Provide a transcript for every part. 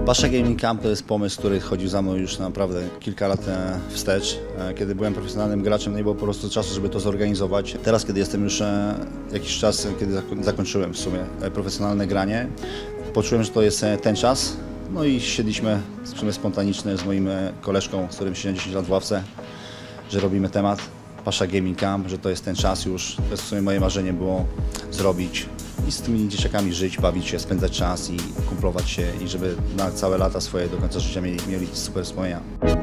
Pasha Gaming Camp to jest pomysł, który chodził za mną już naprawdę kilka lat wstecz. Kiedy byłem profesjonalnym graczem, nie było po prostu czasu, żeby to zorganizować. Teraz, kiedy jestem już jakiś czas, kiedy zakończyłem w sumie profesjonalne granie, poczułem, że to jest ten czas. No i siedliśmy w sumie spontanicznie z moim koleżką, z którym siedziałem 10 lat w ławce, że robimy temat Pasha Gaming Camp, że to jest ten czas już. To jest w sumie moje marzenie było zrobić i z tymi dzieciakami żyć, bawić się, spędzać czas i kumplować się i żeby na całe lata swoje do końca życia mieli super wspomnienia.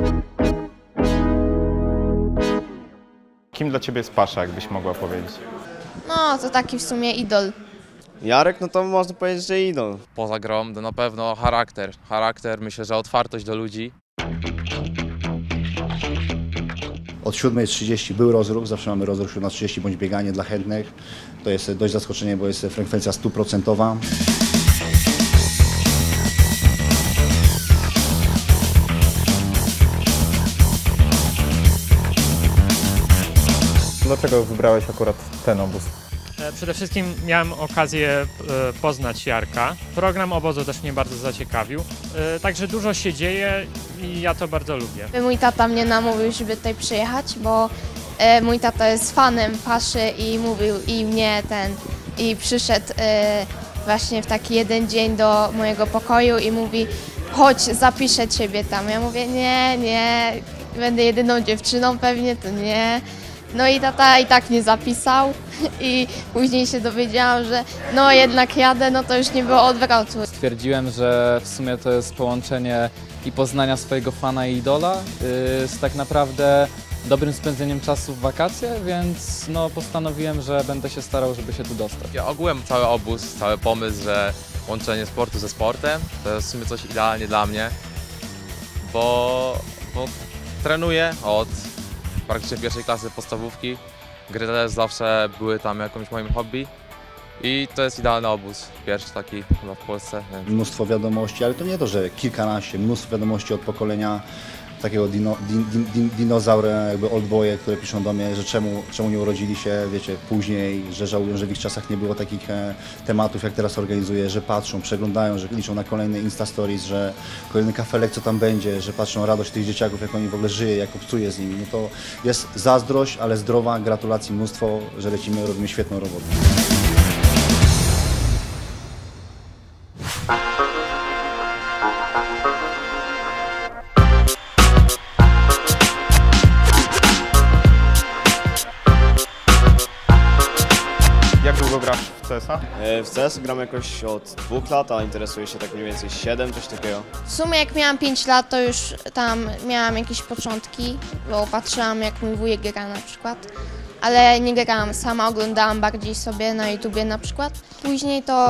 Kim dla Ciebie jest Pasha, jakbyś mogła powiedzieć? No, to taki w sumie idol. Jarek, no to można powiedzieć, że idol. Poza grą to na pewno charakter. Charakter, myślę, że otwartość do ludzi. Od 7:30 był rozruch, zawsze mamy rozruch 7:30 bądź bieganie dla chętnych. To jest dość zaskoczenie, bo jest frekwencja 100%. Dlaczego wybrałeś akurat ten obóz? Przede wszystkim miałem okazję poznać Jarka. Program obozu też mnie bardzo zaciekawił. Także dużo się dzieje i ja to bardzo lubię. Mój tata mnie namówił, żeby tutaj przyjechać, bo mój tata jest fanem Paszy i mówił i przyszedł właśnie w taki jeden dzień do mojego pokoju i mówi: chodź, zapiszę ciebie tam. Ja mówię: nie, będę jedyną dziewczyną pewnie, to nie. No i tata i tak mnie zapisał i później się dowiedziałam, że no jednak jadę, no to już nie było odwrotu. Stwierdziłem, że w sumie to jest połączenie i poznania swojego fana i idola z tak naprawdę dobrym spędzeniem czasu w wakacje, więc no postanowiłem, że będę się starał, żeby się tu dostać. Ja ogółem cały obóz, cały pomysł, że łączenie sportu ze sportem to jest w sumie coś idealnie dla mnie, bo trenuję od praktycznie pierwszej klasy podstawówki. Gry też zawsze były tam jakimś moim hobby i to jest idealny obóz, pierwszy taki chyba w Polsce. Więc... Mnóstwo wiadomości, ale to nie to, że kilkanaście, mnóstwo wiadomości od pokolenia takiego dinozaura, jakby oldboye, które piszą do mnie, że czemu nie urodzili się, wiecie, później, że żałują, że w ich czasach nie było takich tematów, jak teraz organizuję, że patrzą, przeglądają, że liczą na kolejne Insta Stories, że kolejny kafelek, co tam będzie, że patrzą radość tych dzieciaków, jak oni w ogóle żyją, jak obcuję z nimi. No to jest zazdrość, ale zdrowa, gratulacji mnóstwo, że lecimy, robimy świetną robotę. Jak długo grasz w CS-a? W CS gram jakoś od 2 lat, a interesuję się tak mniej więcej 7, coś takiego. W sumie jak miałam 5 lat, to już tam miałam jakieś początki, bo patrzyłam jak mój wujek gra na przykład. Ale nie grałam sama, oglądałam bardziej sobie na YouTubie na przykład. Później to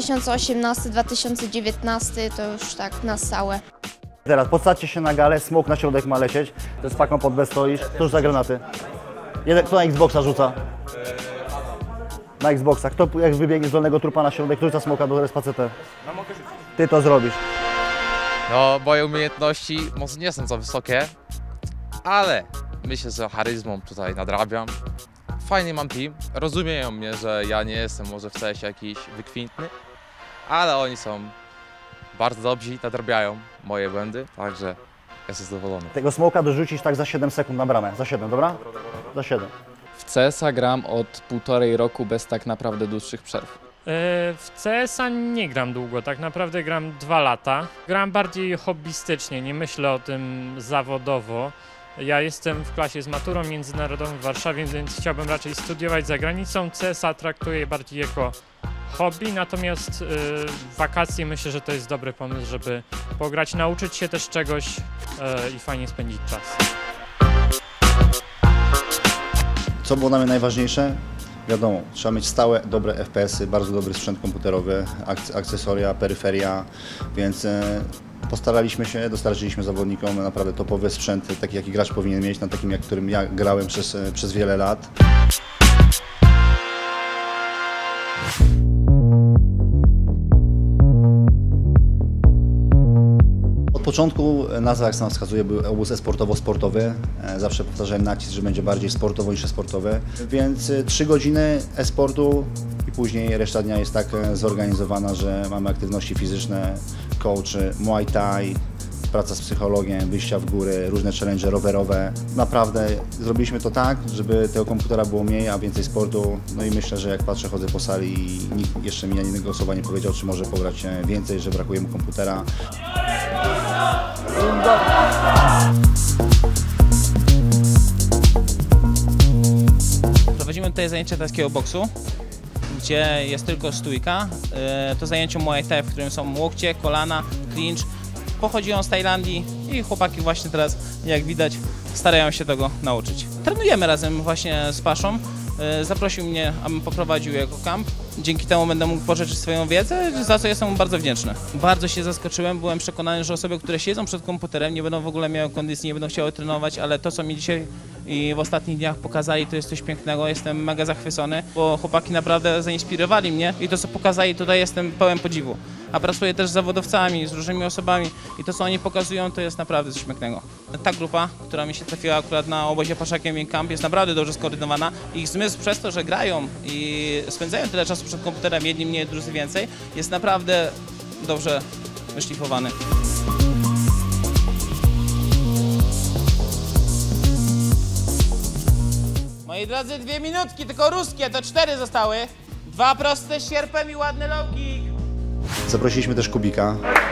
2018-2019 to już tak na stałe. Teraz podsadźcie się na galę, smoke na środek ma lecieć. To jest paką pod B stoisz. Cóż za granaty? Kto na Xboxa rzuca? Na Xboxa. Kto jak wybiegnie z dolnego trupa na środek, rzuca smoka do respacetę? Ty to zrobisz. No, moje umiejętności może nie są za wysokie, ale myślę, że charyzmą tutaj nadrabiam. Fajnie mam team, rozumieją mnie, że ja nie jestem może w CS jakiś wykwintny, ale oni są bardzo dobrzy, nadrabiają moje błędy, także jestem zadowolony. Tego smoka dorzucisz tak za 7 sekund na bramę. Za 7, dobra? Za 7. W CS-a gram od 1,5 roku bez tak naprawdę dłuższych przerw. W CS-a nie gram długo, tak naprawdę gram 2 lata. Gram bardziej hobbystycznie, nie myślę o tym zawodowo. Ja jestem w klasie z maturą międzynarodową w Warszawie, więc chciałbym raczej studiować za granicą. CS-a traktuję bardziej jako hobby, natomiast w wakacje myślę, że to jest dobry pomysł, żeby pograć, nauczyć się też czegoś i fajnie spędzić czas. Co było dla mnie najważniejsze? Wiadomo, trzeba mieć stałe, dobre FPS-y, bardzo dobry sprzęt komputerowy, akcesoria, peryferia, więc postaraliśmy się, dostarczyliśmy zawodnikom naprawdę topowy sprzęt, taki jaki gracz powinien mieć, na takim, którym ja grałem przez wiele lat. Od początku nazwa, jak sam wskazuje, był obóz e-sportowo-sportowy. Zawsze powtarzałem nacisk, że będzie bardziej sportowo niż e-sportowy. Więc 3 godziny e-sportu i później reszta dnia jest tak zorganizowana, że mamy aktywności fizyczne coach, Muay Thai, praca z psychologiem, wyjścia w góry, różne challenge rowerowe. Naprawdę zrobiliśmy to tak, żeby tego komputera było mniej, a więcej sportu. No i myślę, że jak patrzę, chodzę po sali i nikt jeszcze mi ani jednego osoba nie powiedział, czy może pograć więcej, że brakuje mu komputera. Prowadzimy tutaj zajęcia tajskiego boksu, gdzie jest tylko stójka. To zajęcie Muay Thai, w którym są łokcie, kolana, clinch. Pochodzi on z Tajlandii i chłopaki właśnie teraz, jak widać, starają się tego nauczyć. Trenujemy razem właśnie z Paszą. Zaprosił mnie, abym poprowadził jego kamp. Dzięki temu będę mógł poszerzyć swoją wiedzę, za co jestem mu bardzo wdzięczny. Bardzo się zaskoczyłem, byłem przekonany, że osoby, które siedzą przed komputerem, nie będą w ogóle miały kondycji, nie będą chciały trenować, ale to, co mi dzisiaj i w ostatnich dniach pokazali, to jest coś pięknego. Jestem mega zachwycony, bo chłopaki naprawdę zainspirowali mnie i to, co pokazali tutaj, jestem pełen podziwu. A pracuję też z zawodowcami, z różnymi osobami i to, co oni pokazują, to jest naprawdę coś pięknego. Ta grupa, która mi się trafiła akurat na obozie Pasza Gaming Camp, jest naprawdę dobrze skoordynowana. Ich zmysł przez to, że grają i spędzają tyle czasu przed komputerem, jedni mniej, drudzy więcej, jest naprawdę dobrze wyszlifowany. Moi drodzy, 2 minutki, tylko ruskie, to 4 zostały. 2 proste z sierpem i ładny low kick. Zaprosiliśmy też Kubika.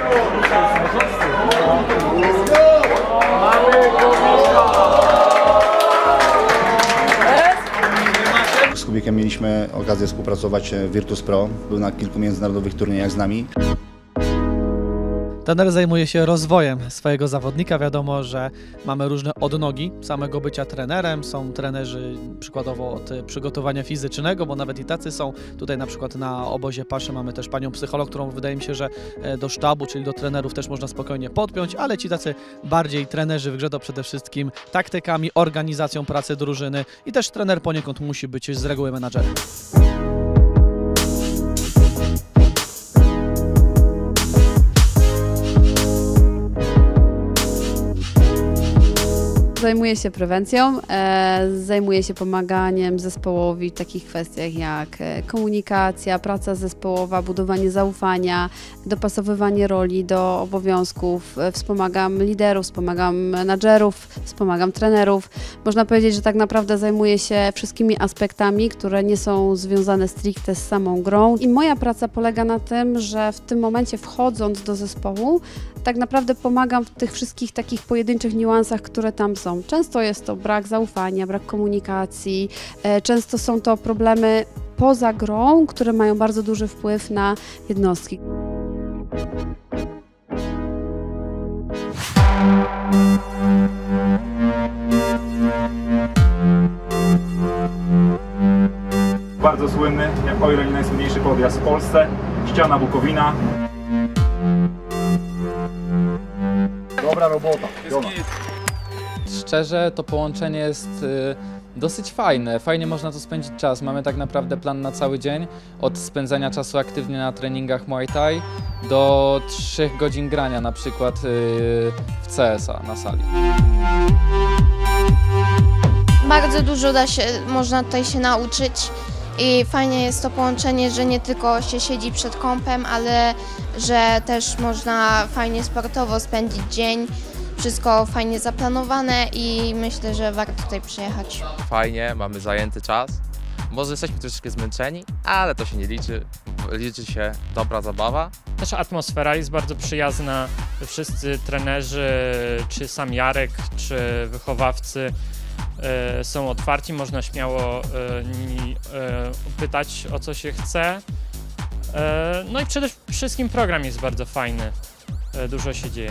Z Kubikiem mieliśmy okazję współpracować w Virtus Pro. Był na kilku międzynarodowych turniejach z nami. Trener zajmuje się rozwojem swojego zawodnika. Wiadomo, że mamy różne odnogi samego bycia trenerem. Są trenerzy przykładowo od przygotowania fizycznego, bo nawet i tacy są. Tutaj na przykład na obozie Paszy mamy też panią psycholog, którą wydaje mi się, że do sztabu, czyli do trenerów też można spokojnie podpiąć, ale ci tacy bardziej trenerzy w grze to przede wszystkim taktykami, organizacją pracy drużyny i też trener poniekąd musi być z reguły menadżerem. Zajmuję się prewencją, zajmuję się pomaganiem zespołowi w takich kwestiach jak komunikacja, praca zespołowa, budowanie zaufania, dopasowywanie roli do obowiązków, wspomagam liderów, wspomagam menadżerów, wspomagam trenerów. Można powiedzieć, że tak naprawdę zajmuję się wszystkimi aspektami, które nie są związane stricte z samą grą. I moja praca polega na tym, że w tym momencie wchodząc do zespołu, tak naprawdę pomagam w tych wszystkich takich pojedynczych niuansach, które tam są. Często jest to brak zaufania, brak komunikacji, często są to problemy poza grą, które mają bardzo duży wpływ na jednostki. Bardzo słynny, jak o ile nie najsłynniejszy podjazd w Polsce, ściana Bukowina. Dobra robota. Szczerze, to połączenie jest dosyć fajne. Fajnie można tu spędzić czas. Mamy tak naprawdę plan na cały dzień. Od spędzania czasu aktywnie na treningach Muay Thai do 3 godzin grania na przykład w CS-a na sali. Bardzo dużo można tutaj się nauczyć i fajnie jest to połączenie, że nie tylko się siedzi przed kompem, ale że też można fajnie sportowo spędzić dzień. Wszystko fajnie zaplanowane i myślę, że warto tutaj przyjechać. Fajnie, mamy zajęty czas. Może jesteśmy troszeczkę zmęczeni, ale to się nie liczy. Liczy się dobra zabawa. Też atmosfera jest bardzo przyjazna. Wszyscy trenerzy, czy sam Jarek, czy wychowawcy są otwarci. Można śmiało pytać, o co się chce. No i przede wszystkim program jest bardzo fajny. Dużo się dzieje.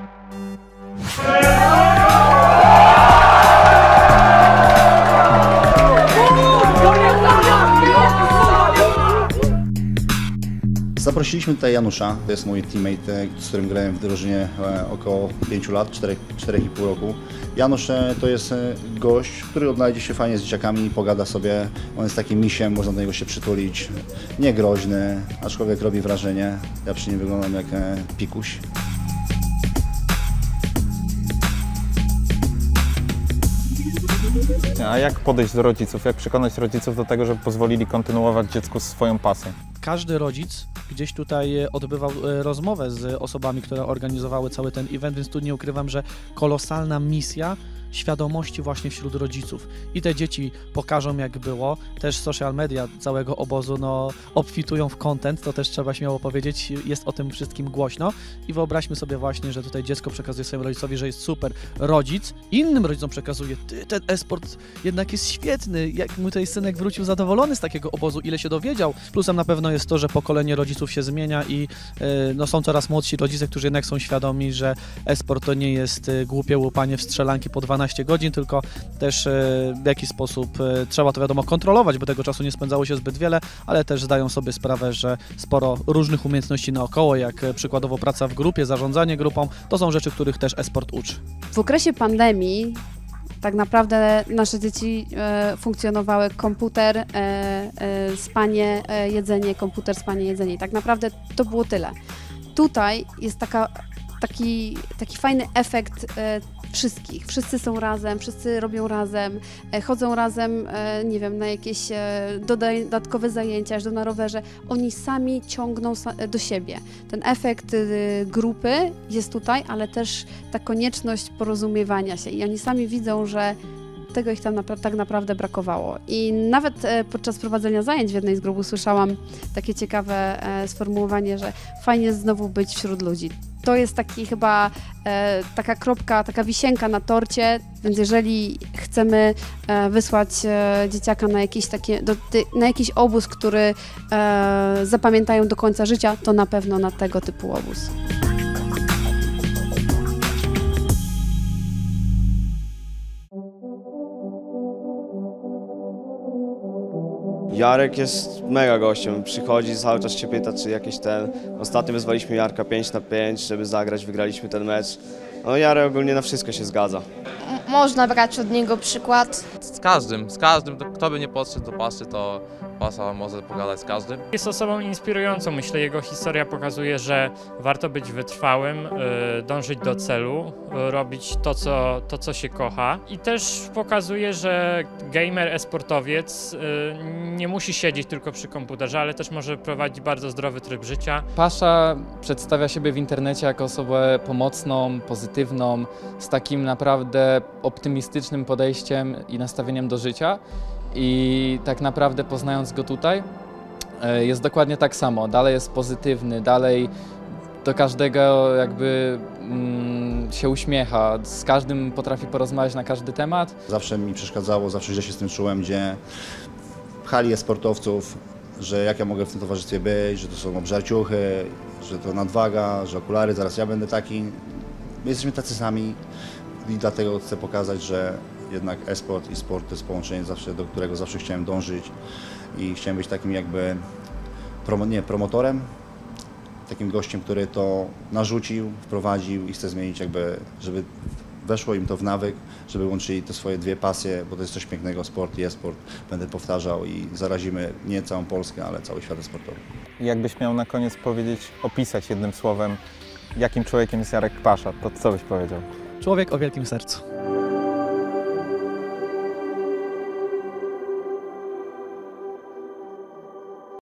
Zaprosiliśmy tutaj Janusza, to jest mój teammate, z którym grałem w drużynie około 5 lat, 4,5 roku. Janusz to jest gość, który odnajdzie się fajnie z dzieciakami, pogada sobie, on jest takim misiem, można do niego się przytulić, niegroźny, aczkolwiek robi wrażenie, ja przy nim wyglądam jak pikuś. właśnie, a jak podejść do rodziców? Jak przekonać rodziców do tego, żeby pozwolili kontynuować dziecku swoją pasję? Każdy rodzic gdzieś tutaj odbywał rozmowę z osobami, które organizowały cały ten event, więc tu nie ukrywam, że kolosalna misja świadomości właśnie wśród rodziców. I te dzieci pokażą, jak było. Też social media całego obozu obfitują w content, to też trzeba śmiało powiedzieć, jest o tym wszystkim głośno. I wyobraźmy sobie właśnie, że tutaj dziecko przekazuje swojemu rodzicowi, że jest super. Rodzic innym rodzicom przekazuje, ten e-sport jednak jest świetny, jak mój tutaj synek wrócił zadowolony z takiego obozu, ile się dowiedział. Plusem na pewno jest to, że pokolenie rodziców się zmienia i są coraz młodsi rodzice, którzy jednak są świadomi, że e-sport to nie jest głupie łupanie w strzelanki po 12 godzin, tylko też w jakiś sposób trzeba to wiadomo kontrolować, bo tego czasu nie spędzało się zbyt wiele, ale też zdają sobie sprawę, że sporo różnych umiejętności naokoło, jak przykładowo praca w grupie, zarządzanie grupą, to są rzeczy, których też e-sport uczy. W okresie pandemii tak naprawdę nasze dzieci funkcjonowały komputer, spanie, jedzenie, komputer, spanie, jedzenie i tak naprawdę to było tyle. Tutaj jest taki fajny efekt wszystkich. Wszyscy są razem, wszyscy robią razem, chodzą razem, nie wiem, na jakieś dodatkowe zajęcia, jeżdżą na rowerze. Oni sami ciągną do siebie. Ten efekt grupy jest tutaj, ale też ta konieczność porozumiewania się i oni sami widzą, że tego ich tam tak naprawdę brakowało. I nawet podczas prowadzenia zajęć w jednej z grup usłyszałam takie ciekawe sformułowanie, że fajnie jest znowu być wśród ludzi. To jest taki chyba taka kropka, taka wisienka na torcie, więc jeżeli chcemy wysłać dzieciaka na jakiś obóz, który zapamiętają do końca życia, to na pewno na tego typu obóz. Jarek jest mega gościem, przychodzi, cały czas się pyta, czy jakieś Ostatnio wyzwaliśmy Jarka 5-5, żeby zagrać, wygraliśmy ten mecz. No Jarek ogólnie na wszystko się zgadza. Można brać od niego przykład. Z każdym, kto by nie podszedł do Paszy, to Pasza może pogadać z każdym. Jest osobą inspirującą, myślę, jego historia pokazuje, że warto być wytrwałym, dążyć do celu, robić to, co się kocha i też pokazuje, że gamer, e-sportowiec nie musi siedzieć tylko przy komputerze, ale też może prowadzić bardzo zdrowy tryb życia. Pasza przedstawia siebie w internecie jako osobę pomocną, pozytywną, z takim naprawdę optymistycznym podejściem i nastawieniem do życia. I tak naprawdę poznając go tutaj jest dokładnie tak samo, dalej jest pozytywny, dalej do każdego jakby się uśmiecha, z każdym potrafi porozmawiać na każdy temat. Zawsze mi przeszkadzało, zawsze źle się z tym czułem, gdzie pchali sportowców, że jak ja mogę w tym towarzystwie być, że to są obżarciuchy, że to nadwaga, że okulary, zaraz ja będę taki. My jesteśmy tacy sami i dlatego chcę pokazać, że jednak e-sport i sport to jest połączenie, do którego zawsze chciałem dążyć i chciałem być takim jakby promotorem, takim gościem, który to narzucił, wprowadził i chce zmienić jakby, żeby weszło im to w nawyk, żeby łączyli te swoje dwie pasje, bo to jest coś pięknego, sport i e-sport. Będę powtarzał i zarazimy nie całą Polskę, ale cały świat sportowy. Jakbyś miał na koniec opisać jednym słowem, jakim człowiekiem jest Jarek Pasza, to co byś powiedział? Człowiek o wielkim sercu.